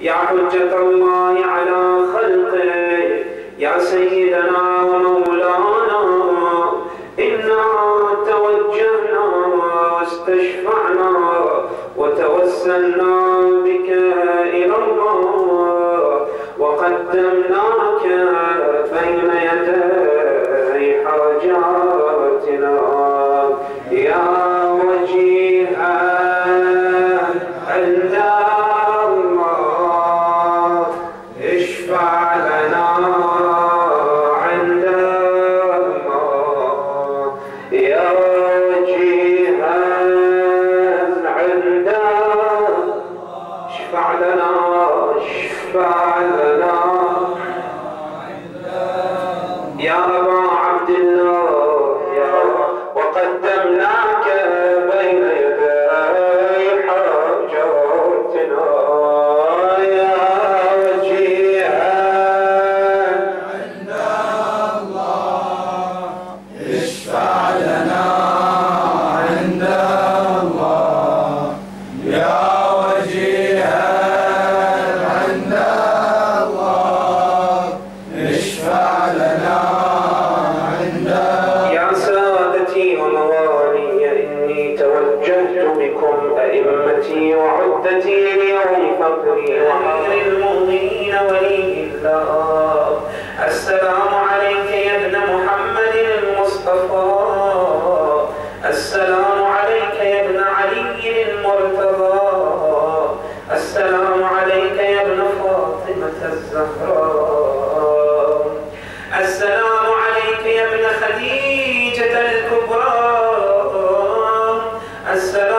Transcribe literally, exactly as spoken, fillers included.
يا حجة الله على خلقه، يا سيدنا ومولانا، إنا توجهنا واستشفعنا وتوسلنا بك إلى الله، وقدمناك بين يدي حاجاتنا يا وجيها عند الله، اشفع لنا عند الله يا وجيها عند الله، اشفع لنا اشفع لنا يا أبا عبد الله، يا وقدمناك بين يدي حاجاتنا يا وجيها عند الله، اشفع لنا عند الله يا وجيها عند الله، اشفع لنا عند يا سادتي وموالي، إني توجهت بكم أئمتي وعدتي ليوم فقري وأمير المؤمنين ولي الله. السلام عليك يا ابن محمد المصطفى، السلام عليك يا ابن علي المرتضى، السلام عليك يا ابن فاطمة الزهراء، السلام عليك يا ابن خديجة الكبرى، السلام